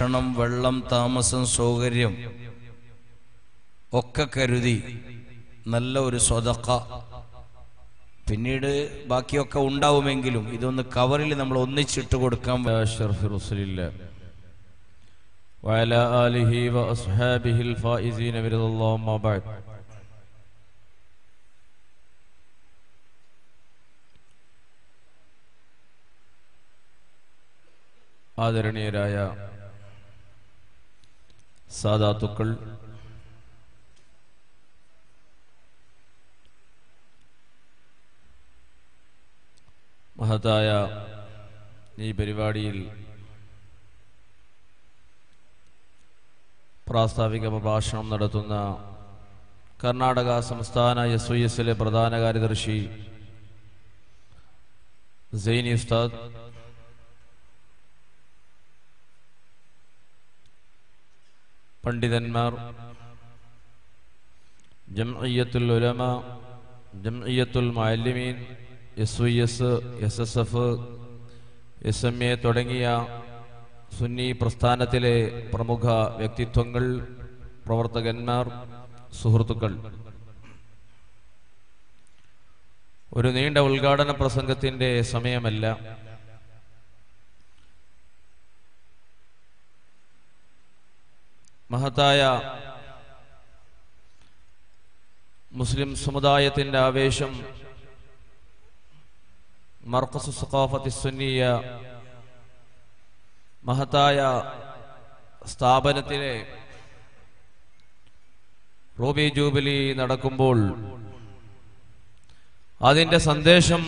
ഭക്ഷണം, വെള്ളം, താമസം, സൗകര്യം ഒക്കെ കരുതി നല്ല ഒരു സ്വതക്ക, പിന്നീട് ബാക്കിയൊക്കെ ഉണ്ടാവുമെങ്കിലും ഇതൊന്ന് കവറിൽ നമ്മൾ ഒന്നിച്ചിട്ട് കൊടുക്കാൻ. وعلى آله وأصحابه الفائزين برضا الله ما بعد. ആദരണീയരായ സാദാത്തുക്കൾ, മഹത്തായ ഈ പരിപാടിയിൽ പ്രാസ്താവിക പ്രഭാഷണം നടത്തുന്ന കർണാടക സംസ്ഥാന SYSലെ പ്രധാന കാര്യദർശി സൈനി ഉസ്താദ്, പണ്ഡിതന്മാർ, ജംഇയ്യത്തുൽ ഉലമ, Jamiyyathul Muallimeen, SYS, SSF, SMA തുടങ്ങിയ സുന്നി പ്രസ്ഥാനത്തിലെ പ്രമുഖ വ്യക്തിത്വങ്ങൾ, പ്രവർത്തകന്മാർ, സുഹൃത്തുക്കൾ, ഒരു നീണ്ട ഉദ്ഘാടന പ്രസംഗത്തിന്റെ സമയമല്ല. മഹത്തായ മുസ്ലിം സമുദായത്തിന്റെ ആവേശം, മർക്കസ് സഖാഫത്തി സുന്നിയ മഹത്തായ സ്ഥാപനത്തിലെ റൂബി ജൂബിലി നടക്കുമ്പോൾ അതിന്റെ സന്ദേശം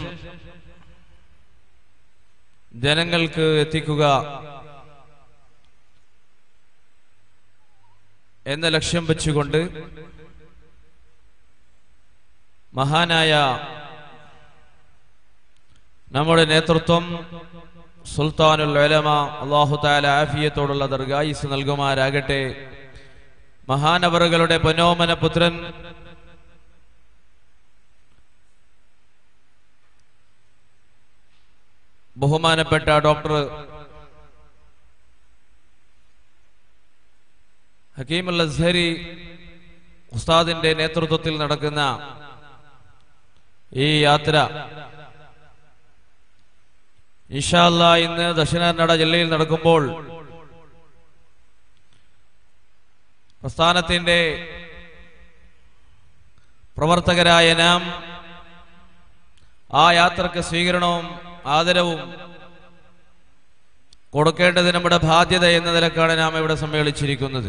ജനങ്ങൾക്ക് എത്തിക്കുക എന്ന ലക്ഷ്യം വെച്ചുകൊണ്ട് മഹാനായ നമ്മുടെ നേതൃത്വം സുൽത്താനുൽ ഉലമ, അല്ലാഹു തആല ആഫിയത്തോടുള്ള ദീർഘായുസ്സ് നൽകുമാരാകട്ടെ, മഹാനവറുകളുടെ പൊന്നോമന പുത്രൻ ബഹുമാനപ്പെട്ട ഡോക്ടർ ഹക്കീമുൽ അസ്ഹരി ഉസ്താദിന്റെ നേതൃത്വത്തിൽ നടക്കുന്ന ഈ യാത്ര ഇൻഷാ അല്ലാഹ് ഇന്ന് ദക്ഷിണ കന്നഡ ജില്ലയിൽ നടക്കുമ്പോൾ പ്രസ്ഥാനത്തിന്റെ പ്രവർത്തകരായ നാം ആ യാത്രക്ക് സ്വീകരണവും ആദരവും കൊടുക്കേണ്ടത് നമ്മുടെ ബാധ്യത എന്ന നിലക്കാണ് നാം ഇവിടെ സമ്മേളിച്ചിരിക്കുന്നത്.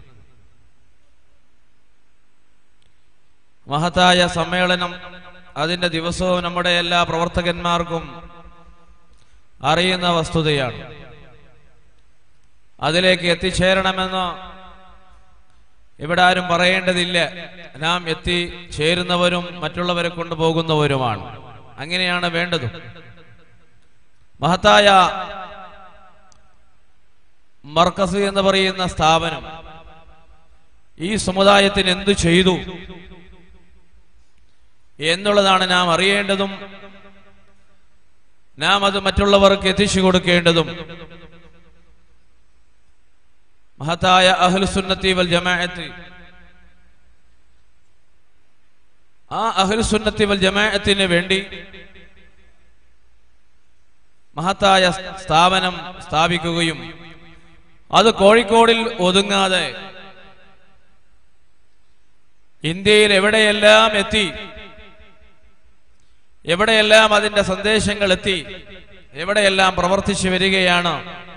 മഹത്തായ സമ്മേളനം, അതിന്റെ ദിവസവും നമ്മുടെ എല്ലാ പ്രവർത്തകന്മാർക്കും അറിയുന്ന വസ്തുതയാണ്. അതിലേക്ക് എത്തിച്ചേരണമെന്ന് ഇവിടെ ആരും പറയേണ്ടതില്ല. നാം എത്തിച്ചേരുന്നവരും മറ്റുള്ളവരെ കൊണ്ടുപോകുന്നവരുമാണ്. അങ്ങനെയാണ് വേണ്ടതും. മഹത്തായ മർക്കസ് എന്ന് പറയുന്ന സ്ഥാപനം ഈ സമുദായത്തിന് എന്തു ചെയ്തു എന്നുള്ളതാണ് നാം അറിയേണ്ടതും നാം അത് മറ്റുള്ളവർക്ക് എത്തിച്ചു കൊടുക്കേണ്ടതും. മഹത്തായ അഹ്ലുസുന്നത്തി വൽ ജമാഅത്ത്, ആ അഹ്ലുസുന്നത്തി വൽ ജമാഅത്തിന് വേണ്ടി മഹത്തായ സ്ഥാപനം സ്ഥാപിക്കുകയും അത് കോഴിക്കോടിൽ ഒതുങ്ങാതെ ഇന്ത്യയിൽ എവിടെയെല്ലാം എത്തി, എവിടെയെല്ലാം അതിന്റെ സന്ദേശങ്ങൾ എത്തി, എവിടെയെല്ലാം പ്രവർത്തിച്ചു വരികയാണ്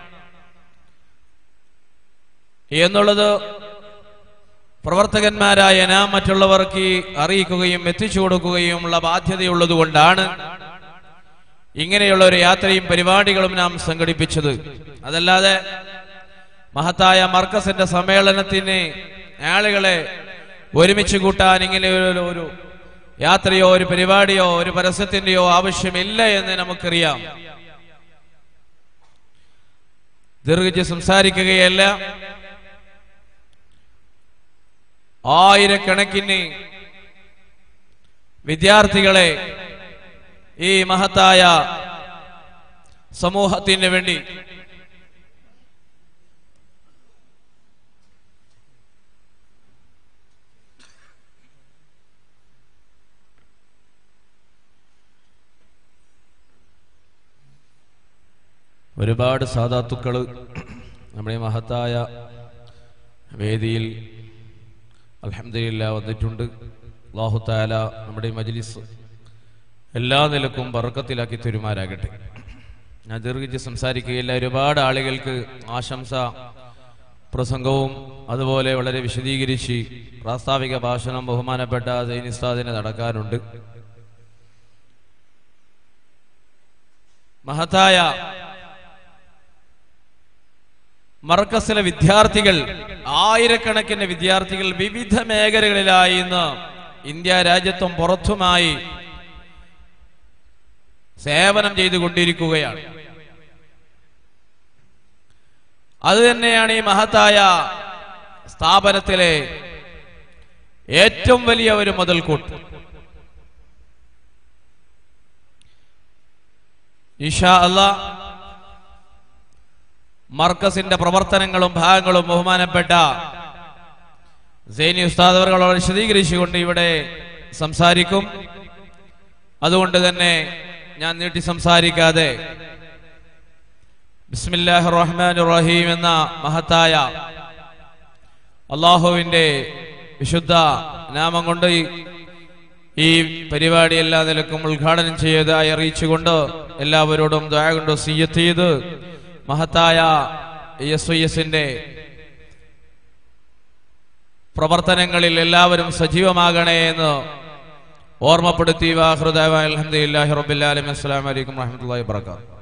എന്നുള്ളത് പ്രവർത്തകന്മാരായ നാം മറ്റുള്ളവർക്ക് അറിയിക്കുകയും എത്തിച്ചു കൊടുക്കുകയുമുള്ള ബാധ്യതയുള്ളത് കൊണ്ടാണ് ഇങ്ങനെയുള്ള ഒരു യാത്രയും പരിപാടികളും നാം സംഘടിപ്പിച്ചത്. അതല്ലാതെ മഹത്തായ മർക്കസിന്റെ സമ്മേളനത്തിന് ആളുകളെ ഒരുമിച്ച് കൂട്ടാൻ ഇങ്ങനെ ഒരു യാത്രയോ ഒരു പരിപാടിയോ ഒരു പരസ്യത്തിന്റെയോ ആവശ്യമില്ല എന്ന് നമുക്കറിയാം. ദീർഘിച്ച് സംസാരിക്കുകയല്ല, ആയിരക്കണക്കിന് വിദ്യാർത്ഥികളെ ഈ മഹത്തായ സമൂഹത്തിന് വേണ്ടി ഒരുപാട് സാദാത്തുക്കൾ നമ്മുടെ മഹത്തായ വേദിയിൽ അൽഹംദുലില്ലാഹ് വന്നിട്ടുണ്ട്. അല്ലാഹു തആല നമ്മുടെ മജ്ലിസ് എല്ലാ നിലക്കും ബർക്കത്തിലാക്കി തരുമാറാകട്ടെ. ഞാൻ ദീർഘിച്ച് സംസാരിക്കുകയില്ല. ഒരുപാട് ആളുകൾക്ക് ആശംസ പ്രസംഗവും അതുപോലെ വളരെ വിശദീകരിച്ച് പ്രാസ്താവിക ഭാഷണം ബഹുമാനപ്പെട്ട സൈനി ഉസ്താദിനെ നടക്കാനുണ്ട്. മഹത്തായ മർക്കസിലെ വിദ്യാർത്ഥികൾ, ആയിരക്കണക്കിന് വിദ്യാർത്ഥികൾ വിവിധ മേഖലകളിലായി ഇന്ന് ഇന്ത്യ രാജ്യത്തും പുറത്തുമായി സേവനം ചെയ്തുകൊണ്ടിരിക്കുകയാണ്. അതുതന്നെയാണ് ഈ മഹത്തായ സ്ഥാപനത്തിലെ ഏറ്റവും വലിയ ഒരു മുതൽക്കൂട്ട്. ഇൻഷാ അല്ലാഹ് മർക്കസിന്റെ പ്രവർത്തനങ്ങളും ഭാഗങ്ങളും ബഹുമാനപ്പെട്ട സൈനി ഉസ്താദ് അവர்களോട് വിശദീകരിച്ചുകൊണ്ട് ഇവിടെ സംസാരിക്കും. അതുകൊണ്ട് തന്നെ ഞാൻ നീട്ടി സംസാരിക്കാതെ ബിസ്മില്ലാഹിർ റഹ്മാനിർ റഹീം എന്ന മഹത്തായ അല്ലാഹുവിന്റെ വിശുദ്ധ നാമം കൊണ്ട് ഈ പരിപാടി എല്ലാ നിലക്കും ഉദ്ഘാടനം ചെയ്തതായി അറിയിച്ചുകൊണ്ട് എല്ലാവരോടും ദുആ കൊണ്ട് വസിയ്യത്ത് ചെയ്ത് മഹത്തായ SYSന്റെ പ്രവർത്തനങ്ങളിൽ എല്ലാവരും സജീവമാകണേ എന്ന് ഓർമ്മപ്പെടുത്തി. വാഖിറു ദഅവാന അൽഹംദുലില്ലാഹി റബ്ബിൽ ആലമീൻ. അസ്സലാമു അലൈക്കും വറഹ്മത്തുള്ളാഹി വബറകാതുഹു.